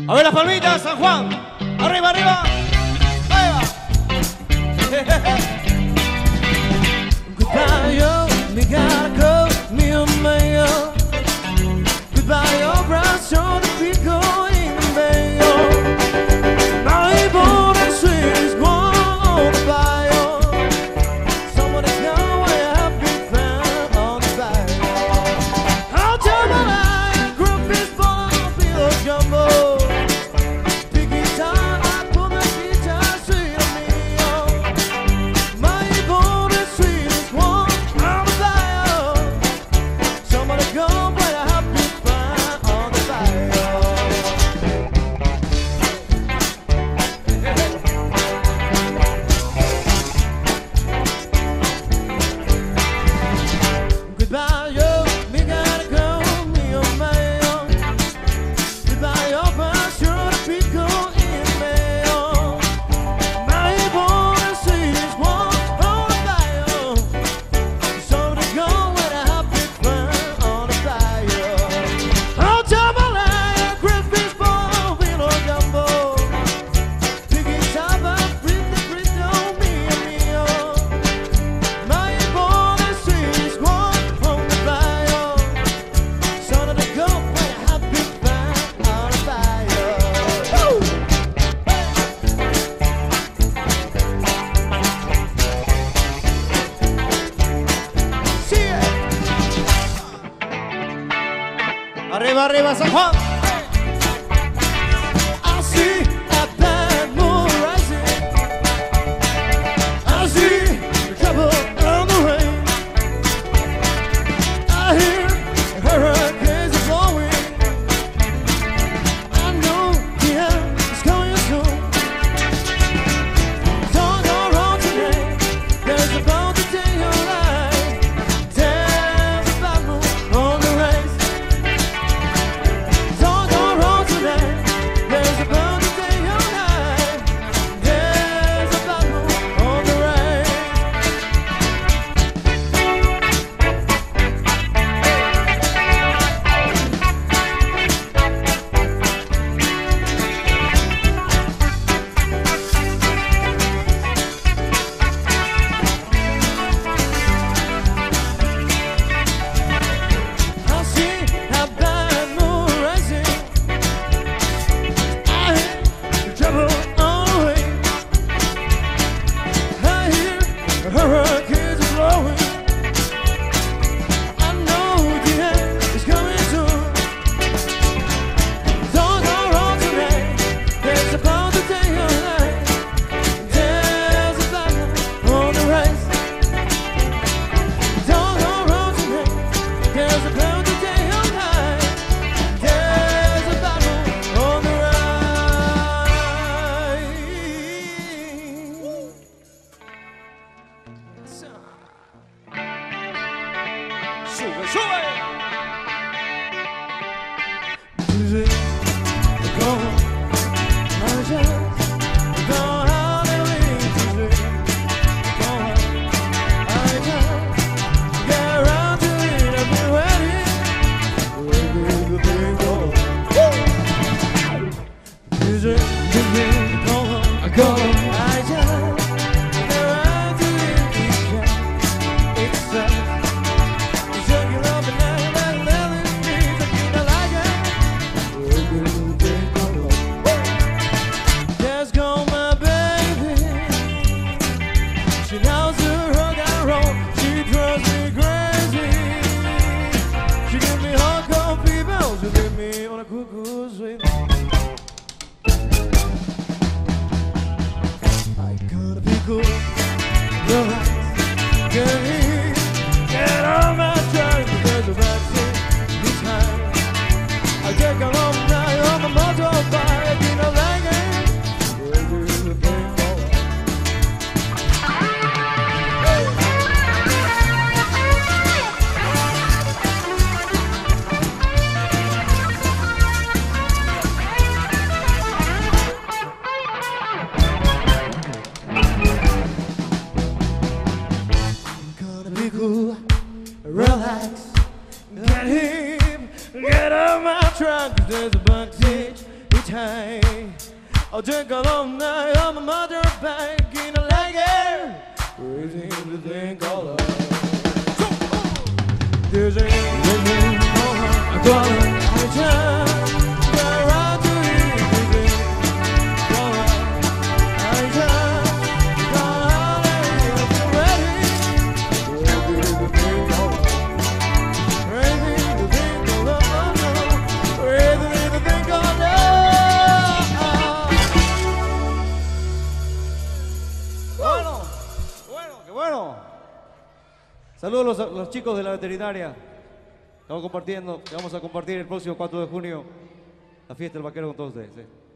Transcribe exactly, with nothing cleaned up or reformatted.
A ver las palmitas, San Juan. Arriba, arriba. Ahí va. Goodbye, yo, me gotta go, me oh my yo. Goodbye, your brown shoulder, be going back, yo. My born and sweet is gone by, yo. Somebody's gone where I have been found on the fire. I'll tell my eye, group is born, be a jumbo. Big guitar, I put my guitar sweet on me, yo. My born and sweet is gone on the fire. Somebody gone where I have been found on the fire. Goodbye, yo, me gotta go, me oh my own. Goodbye, your past, you're the people in me, oh. My born and sweet is one on the fire. Somebody go when I have been found on the fire. I'll tell my lie, Griffith's ball, Willow Jumbo. Piggy Saba, breathe the breeze on me and me, oh. My born and sweet is one on the fire. Son of the go when I have been found on the fire. Woo! See it. Arriba, arriba, San Juan. I see a bad moon rising. I see the trouble on the rain. I hear hurricanes are blowing. I know the end is coming soon. Don't go wrong today. There's about to take your life. There's a bad moon on the race. Don't go wrong today. There's about to take your life. There's a bad moon on the race. I see a bad moon rising. I hear the trouble on the way. I hear the hurricanes are blowing. I know the end is coming soon. Don't go wrong today. There's about to take your life. There's a battle on the race. Don't go wrong today. There's about to take your life. There's a battle on the rise. Sube, sube. Music, go on, I just go out and leave. Music, go on, I just get around to it. I've been waiting, waiting to be gone. Music, music, go on, go on, I just get around to it. It's just, it's just, it's just you love and I let let it be. I feel like it. There's gone my baby. She knows the rock and roll. She drives me crazy. She give me hardcore people. She leave me on a cuckoo swing. I gotta be cool. Relax. Get in. Get on my track. There's a vaccine. This time. I take a long ride on the motorbike in a wagon. Where do you think for? Gotta be cool, relax, get hip, get on my track. There's a backstage. It's time. I'll take a long night on my mother back in a leg. Crazy to think all of this ain't living for her. I got a time. Get right to it. This ain't for her. I just got it ready. Crazy to think all of Crazy to think all of Crazy to think all of Bueno, bueno, qué bueno. Saludos a los, los chicos de la veterinaria. Estamos compartiendo, que vamos a compartir el próximo cuatro de junio la fiesta del vaquero con todos ustedes. ¿Sí?